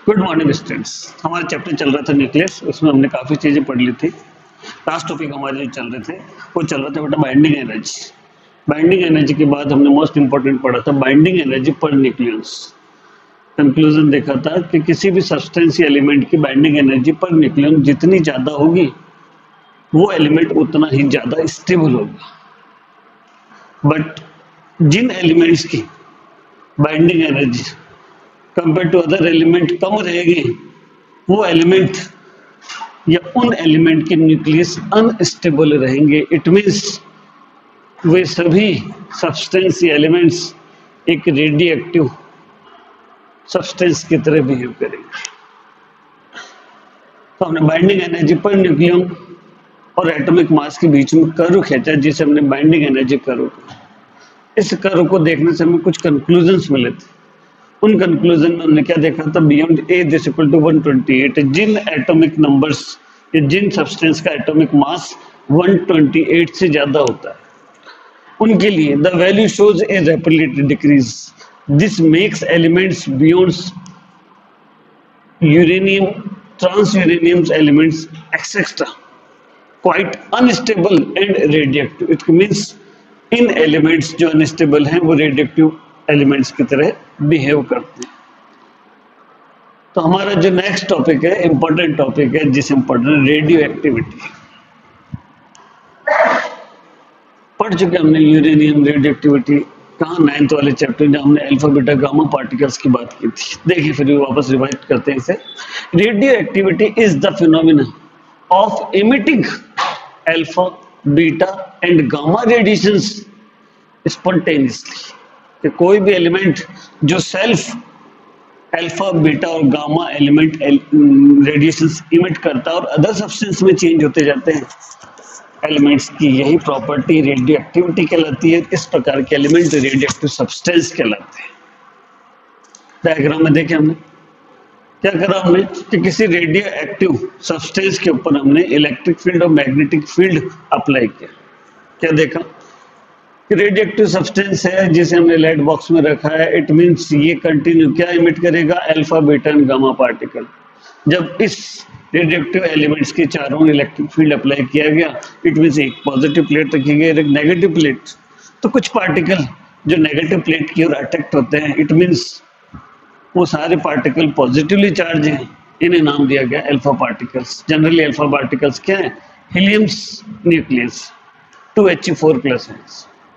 Good morning students. हमारा chapter चल रहा था न्यूक्लियस, उसमें हमने काफी चीजें पढ़ ली थी। लास्ट टॉपिक हमारे जो चल रहे थे वो चल रहा था बेटा बाइंडिंग एनर्जी। बाइंडिंग एनर्जी के बाद हमने मोस्ट इंपॉर्टेंट पढ़ा था बाइंडिंग एनर्जी पर न्यूक्लियस। कंक्लूजन देखा था कि किसी भी सब्सटेंस या एलिमेंट की बाइंडिंग एनर्जी पर न्यूक्लियन जितनी ज्यादा होगी वो एलिमेंट उतना ही ज्यादा स्टेबल होगा। बट जिन एलिमेंट्स की binding energy compare to other element कम रहेगी वो एलिमेंट या उन एलिमेंट के न्यूक्लियस अनस्टेबल रहेंगे। इट मींस वे सभी सब्सटेंस या एलिमेंट्स एक रेडियोएक्टिव सब्सटेंस की तरह बिहेव करेंगे। तो हमने बाइंडिंग एनर्जी पर न्यूक्लियन और एटॉमिक मास के बीच में कर्व खींचा जिसे हमने बाइंडिंग एनर्जी कर्व। इस कर्व को देखने से हमें कुछ कंक्लूजन्स मिले थे। उन कंक्लूजन में हमने क्या देखा था, beyond A this equal to 128 जिन एटॉमिक नंबर्स या जिन सब्सटेंस का एटॉमिक मास 128 से ज्यादा होता है उनके लिए the value shows a rapidly decrease. This makes elements beyond uranium transuranium elements etcetera quite unstable and radioactive. It means इन एलिमेंट्स जो अनस्टेबल हैं वो रेडियोएक्टिव एलिमेंट्स की तरह बिहेव करते हैं। तो हमारा जो नेक्स्ट टॉपिक है इंपॉर्टेंट टॉपिक है जिसे हम पढ़ रहे हैं रेडियो एक्टिविटी। पढ़ चुके हमने यूरेनियम रेडियो एक्टिविटी कहाँ, 9th वाले चैप्टर में हमने अल्फा बीटा गामा पार्टिकल्स की बात की थी। देखिए फिर भी वापस रिवाइज करते हैं इसे। Radioactivity is the phenomena of emitting alpha beta and gamma radiations spontaneously. कि कोई भी एलिमेंट जो सेल्फ अल्फा बीटा और गामा एलिमेंट रेडिएशंस इमिट करता है और अदर सब्सटेंस में चेंज होते जाते हैं एलिमेंट्स की, यही प्रॉपर्टी रेडियो एक्टिविटी कहलाती है। इस प्रकार के एलिमेंट रेडियो एक्टिव सब्सटेंस कहलाते हैं। डायग्राम में देखें हमने क्या करा, हमने कि किसी रेडियो एक्टिव सब्सटेंस के ऊपर हमने इलेक्ट्रिक फील्ड और मैग्नेटिक फील्ड अप्लाई किया। क्या देखा, रेडियोएक्टिव सब्सटेंस है जिसे हमने लेड बॉक्स में रखा है। इट मींस ये कंटिन्यू क्या इमिट करेगा, alpha beta and gamma particle. जब इस रेडियोएक्टिव एलिमेंट्स के चारों इलेक्ट्रिक फील्ड अप्लाई किया गया, इट मींस एक पॉजिटिव प्लेट रखी गई और एक नेगेटिव प्लेट। तो कुछ पार्टिकल जो नेगेटिव प्लेट की ओर अट्रैक्ट होते हैं, इट मींस वो सारे पार्टिकल पॉजिटिवली चार्ज हैं, इन्हें नाम दिया गया alpha particles. Generally alpha particles क्या है, हीलियम्स न्यूक्लियस 2He4+ है।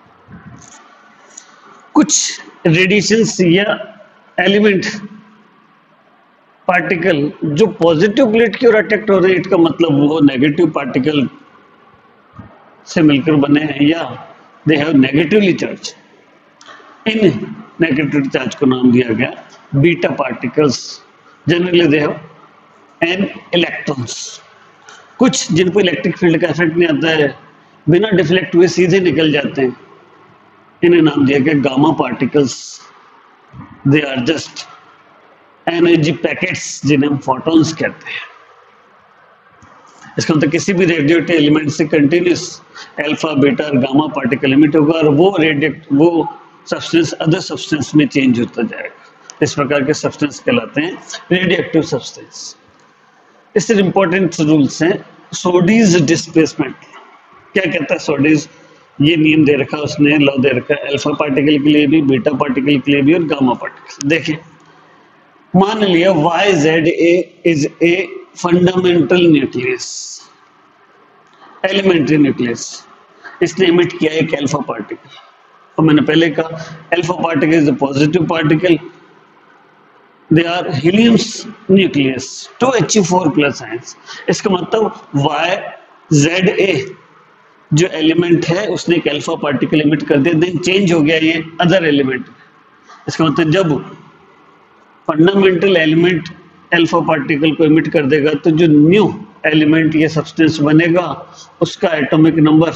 कुछ रेडिएशंस या एलिमेंट पार्टिकल जो पॉजिटिव प्लेट की ओर अट्रैक्ट हो रहे हैं, इसका मतलब वो नेगेटिव पार्टिकल से मिलकर बने हैं या दे हैव नेगेटिवली चार्ज। इन नेगेटिव चार्ज को नाम दिया गया beta particles. Generally they have n electrons. कुछ जिनको इलेक्ट्रिक फील्ड का इफेक्ट नहीं आता है, बिना डिफ्लेक्ट हुए सीधे निकल जाते हैं, इन्हें नाम दिया गया gamma particles. They are just energy packets जिन्हें हम फोटॉन्स कहते हैं। इसका मतलब किसी भी रेडियोएक्टिव एलिमेंट से कंटिन्यूस अल्फा बीटा और गामा पार्टिकल इमिट होगा और वो सब्सटेंस अदर सब्सटेंस में चेंज होता जाएगा। इस प्रकार के सब्सटेंस कहलाते हैं रेडियोएक्टिव सब्सटेंस। इससे इंपॉर्टेंट रूल्स हैं सोडीज डिस्प्लेसमेंट। क्या कहता है सोडीज, ये नियम दे रखा है उसने, लॉ दे रखा है अल्फा पार्टिकल के लिए भी, बीटा पार्टिकल के लिए भी और गामा पार्टिकल। देखिए मान लिया YZA is a fundamental nucleus, elementary nucleus. इसने इमिट किया एक अल्फा पार्टिकल। तो मैंने पहले कहा alpha particle is a positive particle, they are heliums nucleus 2He4+ ions. इसका मतलब YZA जो एलिमेंट है उसने एक अल्फा पार्टिकल इमिट कर दिया, देन चेंज हो गया ये अदर एलिमेंट। इसका मतलब जब फंडामेंटल एलिमेंट अल्फा पार्टिकल को इमिट कर देगा तो जो न्यू एलिमेंट ये सब्सटेंस बनेगा उसका एटॉमिक नंबर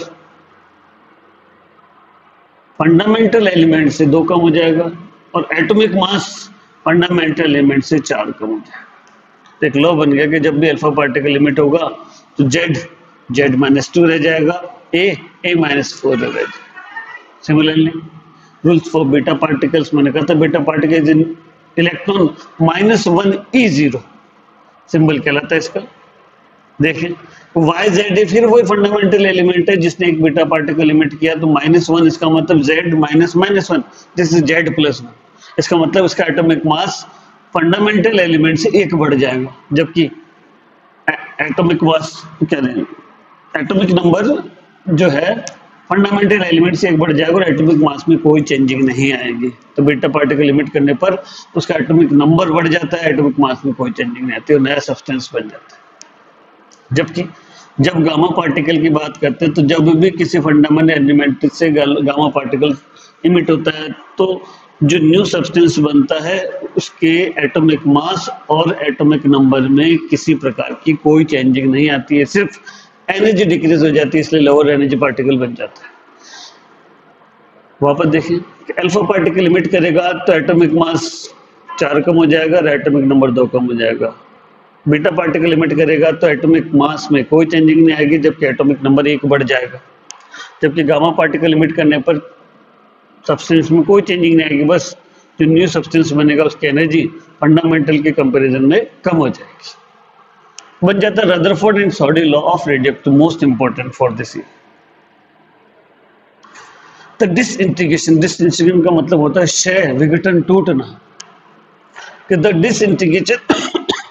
फंडामेंटल एलिमेंट से 2 कम हो जाएगा और एटॉमिक मास फंडामेंटल एलिमेंट से 4 कम हो जाएगा। तो एक लॉ बन गया कि जब भी अल्फा पार्टिकल इमिट होगा तो Z-2 रह जाएगा, A-4 रह जाएगा। Similarly rules for beta particles, मैंने कहा था beta particle electron -1 E0 symbol कहलाता है इसका। देखें YZ फिर वही फंडामेंटल एलिमेंट है जिसने एक बीटा पार्टिकल इमिट किया, तो -1 इसका मतलब Z -1, दिस इज Z+1। इसका मतलब इसका एटॉमिक मास फंडामेंटल एलिमेंट से 1 बढ़ जाएगा, जबकि एटॉमिक मास क्या दें, एटॉमिक नंबर जो है फंडामेंटल एलिमेंट से 1 बढ़ जाएगा और एटॉमिक मास में कोई चेंजिंग नहीं आएगी। तो बीटा पार्टिकल इमिट करने पर उसका एटॉमिक नंबर बढ़ जाता है, एटॉमिक मास में कोई चेंजिंग नहीं आती और नया सब्सटेंस बन जाता है। जबकि जब गामा पार्टिकल की बात करते हैं तो जब भी किसी फंडामेंटल एलिमेंट से गामा पार्टिकल इमिट होता है तो जो न्यू सब्सटेंस बनता है उसके एटॉमिक मास और एटॉमिक नंबर में किसी प्रकार की कोई चेंजिंग नहीं आती है, सिर्फ एनर्जी डिक्रीज हो जाती है, इसलिए लोअर एनर्जी पार्टिकल बन जाता है। वापस देखें कि अल्फा पार्टिकल इमिट करेगा तो एटॉमिक मास 4 कम हो जाएगा और एटॉमिक नंबर 2 कम हो जाएगा। बीटा पार्टिकल इमिट करेगा तो एटॉमिक मास में कोई चेंजिंग नहीं आएगी, जबकि एटॉमिक नंबर 1 बढ़ जाएगा। जबकि गामा पार्टिकल इमिट करने पर सब्सटेंस में कोई चेंजिंग नहीं आएगी, बस जो न्यू सब्सटेंस बनेगा उसकी एनर्जी फंडामेंटल के कंपैरिजन में कम हो जाएगी। बन जाता है Rutherford and Soddy law of radioactive, most important for this year. तो डिसइंटीग्रेशन का मतलब होता है क्षय, विघटन, टूटना। कि द डिसइंटीग्रेशन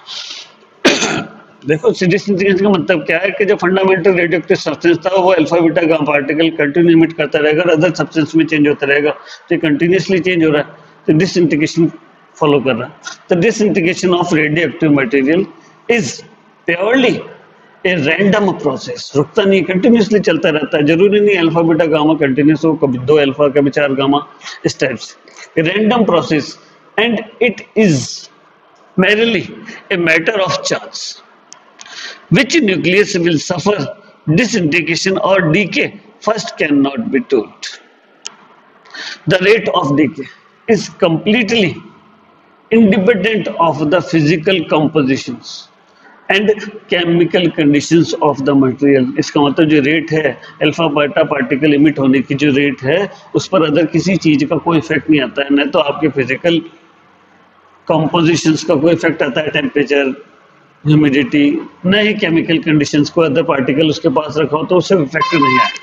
देखो डिसइंटीग्रेशन का मतलब क्या है कि जो फंडामेंटल रेडियोएक्टिव सब्सटेंस था वो alpha beta gamma particle continue emit करता रहेगा और अदर सब्सटेंस में चेंज होता रहेगा, तो कंटिन्यूसली चेंज हो रहा है, तो डिसइंटीग्रेशन फॉलो कर रहा है। तो disintegration of radioactive material is purely a random process, रुकता नहीं, कंटिन्यूसली चलता रहता है। जरूरी नहीं अल्फा बीटा गामा कंटिन्यूस हो, कभी 2 अल्फा कभी 4 गामा, इस टाइप से random process and it is merely a matter of chance which nucleus will suffer disintegration or decay first cannot be told. The rate of decay is completely independent of the physical compositions and chemical conditions of the material. इसका मतलब जो rate है alpha beta particle emit होने की जो rate है उस पर अदर किसी चीज का कोई इफेक्ट नहीं आता है, न तो आपके फिजिकल कंपोजिशंस का कोई इफेक्ट आता है, टेम्परेचर, ह्यूमिडिटी, न ही केमिकल कंडीशंस को अदर पार्टिकल उसके पास रखा हो तो उससे इफेक्ट नहीं आए।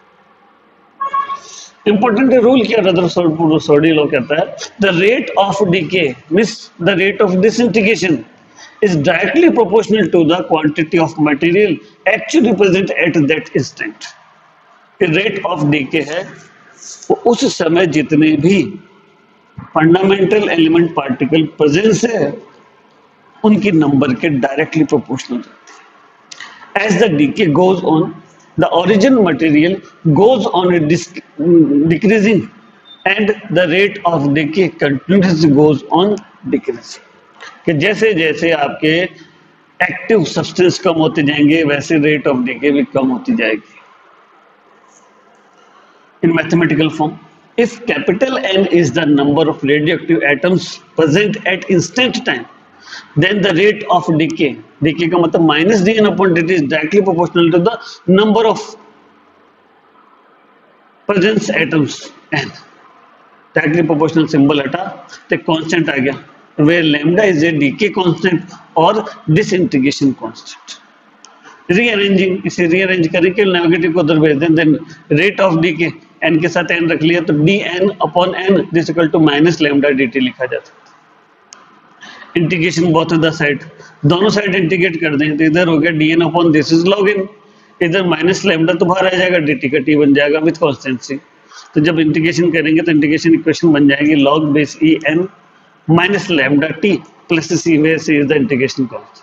इंपॉर्टेंट रूल क्या रदरफोर्ड लॉ कहता है, the rate of decay means the rate of disintegration is directly proportional to the quantity of material actually present at that instant. Rate of decay है वो उस समय जितने भी फंडामेंटल एलिमेंट पार्टिकल प्रेजेंस है उनकी नंबर के डायरेक्टली प्रोपोर्शनल रहते हैं। As the decay goes on the origin material goes on decreasing and the rate of decay continuously goes on decreasing. कि जैसे जैसे आपके एक्टिव सब्सटेंस कम होते जाएंगे वैसे रेट ऑफ डीके भी कम होती जाएगी। In mathematical form, if capital N is the number of radioactive atoms present at instant time, then the rate of decay का मतलब minus dN upon dt is directly proportional to the number of presence atoms N. Directly proportional symbol हटा तो constant आ गया, where lambda is a decay constant or disintegration constant. Rearranging, इसे rearrange करके negative को उधर भेज दें, then rate of decay n के साथ n रख लिया तो dn upon n is equal to minus lambda dt लिखा जा सकता है। इंटीग्रेशन बोथ द साइड, दोनों साइड इंटीग्रेट कर दें तो इधर हो गया dn upon this is log n, इधर माइनस लैम्डा तो बाहर आ जाएगा, dt का t बन जाएगा विद कॉन्स्टेंसी। तो जब इंटीग्रेशन करेंगे तो इंटीग्रेशन इक्वेशन बन जाएगी log base e n minus lambda t plus c where c is the integration constant.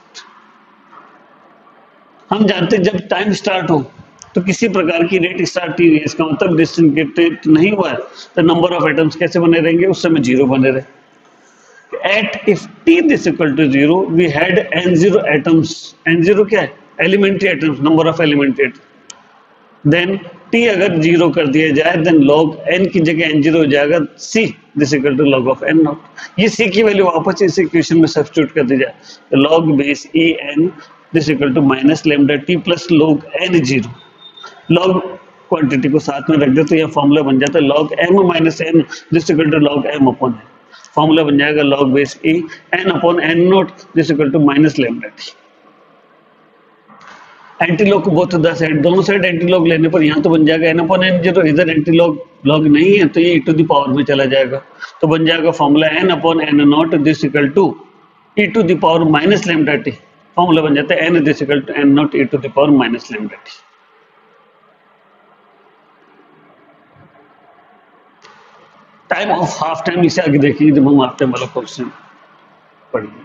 हम जानते हैं जब टाइम स्टार्ट हो तो किसी प्रकार की रेट स्टार्ट ही नहीं है, इसका मतलब डिसइंटीग्रेट नहीं हुआ है तो नंबर ऑफ एटम्स कैसे बने रहेंगे, उस समय 0 बने रहे। At if t this equal to 0 we had n0 atoms, n0 क्या है, elementary atoms, number of elementary atom. Then t अगर 0 कर दिया जाए देन log n की जगह n0 हो जाएगा c this equal to log of n naught. ये c की वैल्यू वापस इस इक्वेशन में सब्स्टिट्यूट कर दी जाए तो log base e n this equal to minus lambda T plus log n0। log quantity को साथ में रख दे तो यह फॉर्मूला बन जाता है log m minus n this equal to log m upon n। Formula बन जाएगा log base e n upon n naught this equal to minus lambda T. Anti log को बोथ द साइड, दोनों side anti log लेने पर यहाँ तो बन जाएगा n अपॉन n जीरो, इधर एंटी लॉग नहीं है तो ये e टू द पावर में चला जाएगा, तो बन जाएगा formula n upon n naught this equal to e to the power minus lambda T. Formula बन जाता है n this equal to n naught e to the power minus lambda T. Time of half time इसे आगे देखिए जब हम half time वाला question पढ़ेंगे।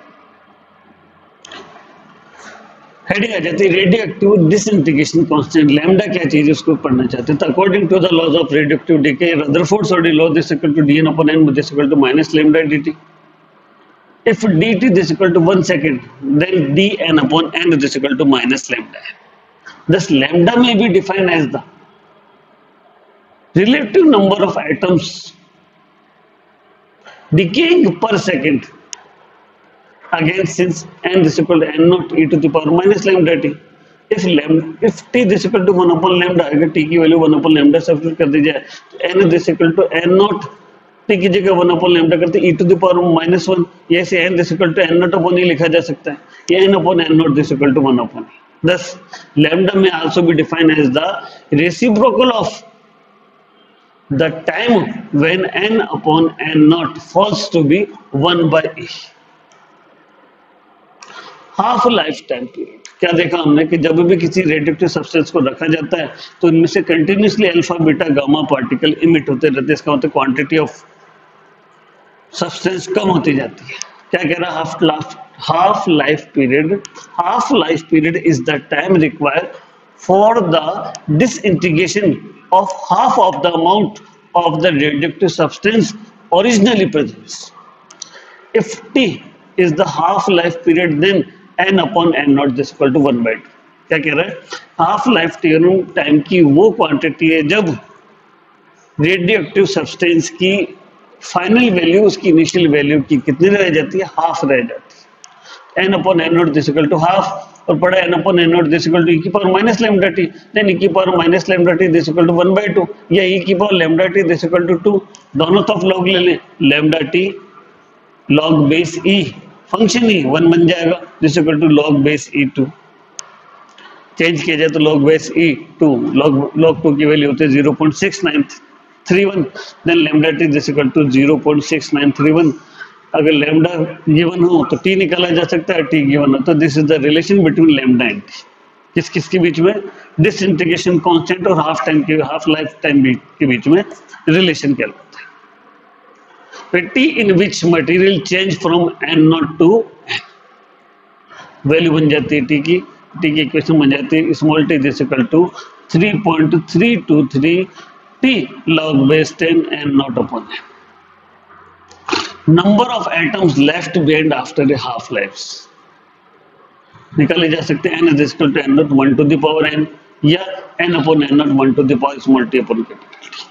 हेडिंग आ जाती है radioactive disintegration constant, lambda क्या चीज है उसको पढ़ना चाहते हैं। तो according to the laws of radioactive decay Rutherford order law this equal to dn upon n this equal to minus lambda dt। if dt this equal to 1 second then dn upon n this equal to minus lambda। thus lambda may be defined as the relative number of atoms decaying per second, again since n this equal to n naught e to the power minus lambda t। if t this equal to 1 upon lambda, अगर t की value 1 upon lambda substitute कर दी जाए तो n this equal to n naught t की जगह 1 upon lambda करते e to the power minus 1, ये से n this equal to n naught upon e लिखा जा सकता है, ये n upon n naught this equal to 1 upon e। thus lambda may also be defined as the reciprocal of the time when n upon n naught falls to be 1 by e। Half life time period क्या देखा हमने कि जब भी किसी radioactive substance को रखा जाता है तो इनमें से continuously alpha beta gamma particle emit होते रहते हैं। इसका मतलब क्वांटिटी ऑफ सब्सटेंस कम होती जाती है। क्या कह रहा है half life period is the time required for the disintegration of half of the amount of the radioactive substance originally present. If T is the half life period then n upon n naught is equal to 1 by 2। क्या कह रहा है, half life time की वो quantity है जब radioactive substance की final value उसकी इनिशियल वैल्यू की कितनी रह जाती है, हाफ रह जाती है। n upon n naught is equal to half और पढ़ा n upon n naught is equal to e की power minus lambda T, then e की power minus lambda T is equal to 1 by 2 या e की power lambda T is equal to 2, दोनों तरफ log ले लें, lambda T log base e function ही 1 बन जाएगा this equal to log base e 2। Change किया जाए तो लॉग बेस e 2 लॉग 2 की वैल्यू होती है 0.6931, then lambda T this equal to 0.6931। अगर लैम्डा गिवन हो तो t निकाला जा सकता है, t गिवन हो तो this is the relation between lambda and t। किसके बीच में, डिसइंटीग्रेशन कांस्टेंट और हाफ लाइफ टाइम के बीच में रिलेशन कहलाता है। T in which material change from n naught to n, value बन जाती है t की इक्वेशन बन जाती है small t this equal to 3.323 t log base 10 n naught upon n। Number of atoms left behind after a half life निकाले जा सकते हैं, n is equal to n naught 1 to the power n या n upon n naught 1 to the power small t upon capital T।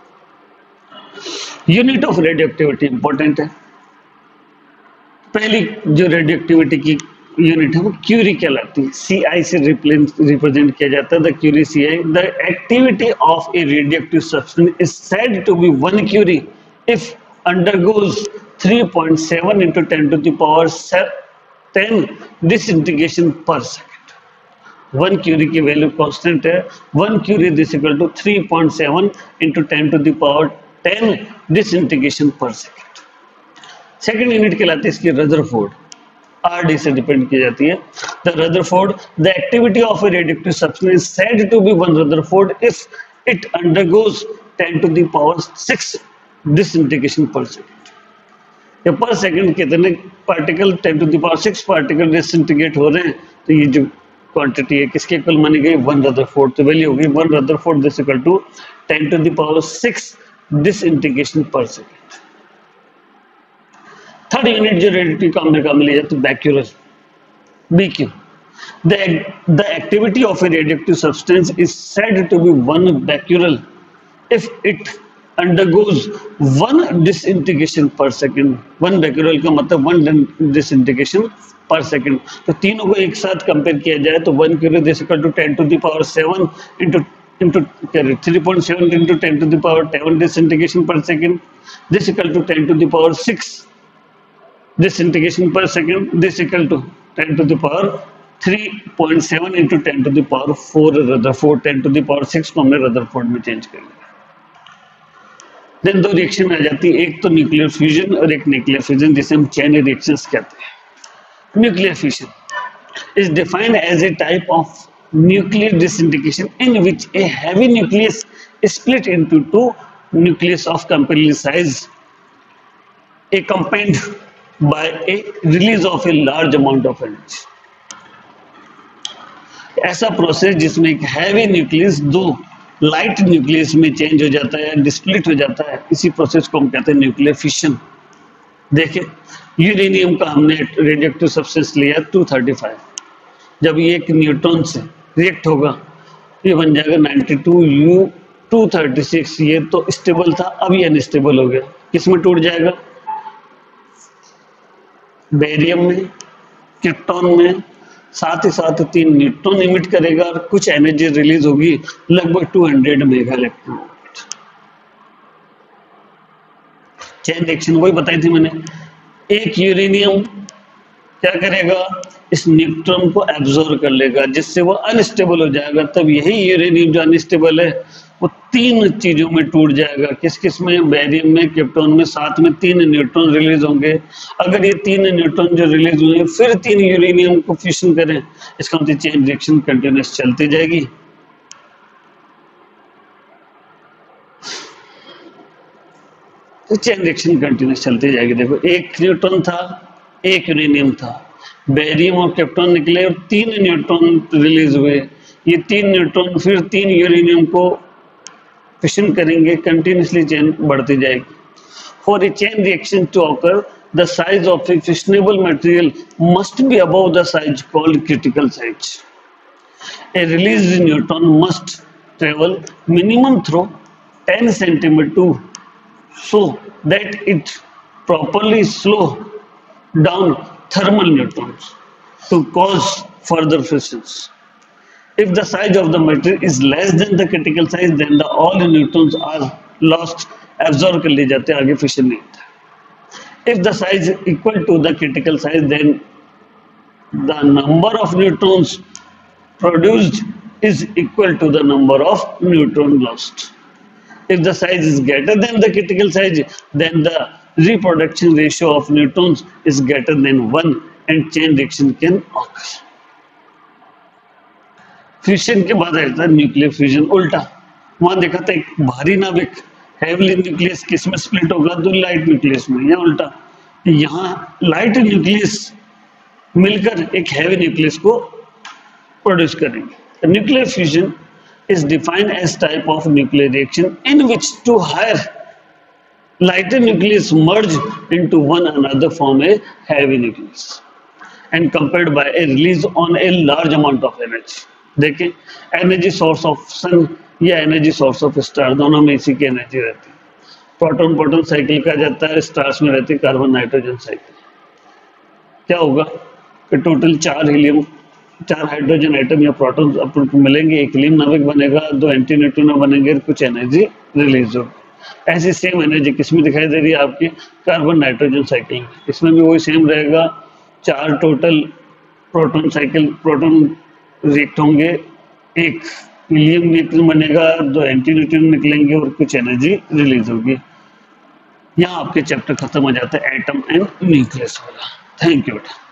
Unit of radioactivity important है। पहली जो radioactivity की unit है वो क्यूरी कहलाती है, CI से रिप्रेजेंट किया जाता है। The curie CI, the activity of a radioactive substance is said to be 1 curie if undergoes 3.7 into 10 to the power 10 disintegration पर सेकेंड। 1 क्यूरी की वैल्यू कांस्टेंट है, 1 curie this equal to 3.7 into 10 to the power 10 disintegration पर second. Second unit कहलाती है इसकी Rutherford, RD से depend की जाती है। The Rutherford, the activity of a radioactive substance is said to be 1 Rutherford if it undergoes 10 to the power 6 disintegration पर second. या पर सेकेंड कितने particle 10 to the power 6 particle disintegrate हो रहे हैं, तो ये जो क्वांटिटी है किसके इक्वल मानी गई, 1 रदरफोर्ड। तो वैल्यू होगी 1 rutherford this equal to 10 to the power 6 disintegration पर सेकेंड। थर्ड यूनिट जो रेडियोएक्टिव काम में ले जाती है becquerel, BQ। The activity of a radioactive substance is said to be 1 becquerel if it undergoes 1 disintegration per second। 1 becquerel का मतलब 1 disintegration per second। तो तीनों को एक साथ कंपेयर किया जाए तो 1 curie this equal to 10 to the power 7 into into 3.7 into 10 to the power 7 disintegration per second. This equal to 10 to the power 6 disintegration per second. This equal to 10 to the power 3.7 into 10 to the power 4 rutherford 10 to the power 6 को हमने Rutherford में change कर लिया. Then दो reaction आ जाती है, एक तो न्यूक्लियर फ्यूजन और एक न्यूक्लियर फिजन, जिसे हम चेन रिएक्शंस कहते हैं. Nuclear fusion is defined as a type of nuclear disintegration in which a heavy nucleus is split into two nucleus of comparable size accompanied by a release of a large amount of energy. ऐसा process जिसमें एक heavy nucleus दो light nucleus में change हो जाता है, डिस्प्लिट हो जाता है, इसी प्रोसेस को हम कहते हैं न्यूक्लियर फिशन. देखिए यूरेनियम का हमने रेडियोएक्टिव सब्सटेंस लिया 235. जब ये एक न्यूट्रॉन से रिएक्ट होगा ये बन जाएगा 92U236. ये तो स्टेबल था, अब ये अनस्टेबल हो गया. किसमें टूट जाएगा? बेरियम में, क्रिप्टॉन में. साथ ही साथ 3 न्यूट्रॉन इमिट करेगा और कुछ एनर्जी रिलीज होगी लगभग 200 mega electron volt. Chain reaction वही बताई थी मैंने. एक यूरेनियम क्या करेगा? इस न्यूट्रॉन को एब्जॉर्ब कर लेगा जिससे वो अनस्टेबल हो जाएगा. तब यही यूरेनियम जो अनस्टेबल है वो 3 चीजों में टूट जाएगा. किस किस में? बेरियम में, क्रिप्टॉन में. साथ में 3 न्यूट्रॉन रिलीज होंगे. अगर ये 3 न्यूट्रॉन जो रिलीज हुए फिर 3 यूरेनियम को फ्यूजन करें, इसका मतलब चेन रिएक्शन कंटिन्यूअस चलती जाएगी. तो चेन रिएक्शन कंटिन्यूअस चलती जाएगी. देखो एक न्यूट्रॉन था, एक यूरेनियम था, बेरियम और क्रिप्टॉन निकले और 3 न्यूट्रॉन रिलीज हुए. ये 3 न्यूट्रॉन फिर 3 यूरेनियम को फिशन करेंगे, कंटिन्यूअसली चेन बढ़ती जाएगी. For a chain reaction to occur the size of a fissionable material must be above the size called critical size. A release neutron must travel minimum through 10 cm so that it properly slow down thermal neutrons to cause further fissions. If the size of the material is less than the critical size, then the all neutrons are lost, absorb कर लिए जाते हैं, आगे fission नहीं होता. If the size is equal to the critical size, then the number of neutrons produced is equal to the number of neutron lost. If the size is greater than the critical size, then the reproduction ratio of neutrons is greater than 1 and chain reaction can occur. Fusion के बाद आता है nuclear fusion. उल्टा वहां देखा था एक भारी नाभिक हेवीली न्यूक्लियस किस में स्प्लिट होगा? तो लाइट न्यूक्लियस में. या उल्टा यहाँ लाइट न्यूक्लियस मिलकर एक हैवी न्यूक्लियस को प्रोड्यूस करेंगे. Nuclear fusion is defined as type of nuclear reaction in which two higher lighter nucleus merge into one another form a heavy nucleus and compared by a release on a large amount of energy. देखें energy source of sun या energy source of star दोनों में इसी की energy रहती है. Proton proton cycle कहा जाता है, स्टार्स में रहती है कार्बन नाइट्रोजन साइकिल. क्या होगा कि टोटल 4 हाइड्रोजन आइटम या प्रोटॉन अपन को मिलेंगे, एक हीलियम नाभिक बनेगा, 2 एंटी न्यूट्रिनो बनेंगे, कुछ एनर्जी रिलीज होगी. ऐसी सेम एनर्जी किसमें दिखाई दे रही है? आपके कार्बन नाइट्रोजन साइकिल में. इसमें भी वही सेम रहेगा. 4 total proton cycle proton react होंगे, एक हीलियम न्यूट्रॉन बनेगा, 2 एंटी न्यूट्रिनो निकलेंगे और कुछ एनर्जी रिलीज होगी. यहाँ आपके चैप्टर खत्म हो जाता है एटम एंड न्यूक्लियस वाला. थैंक यू बेटा.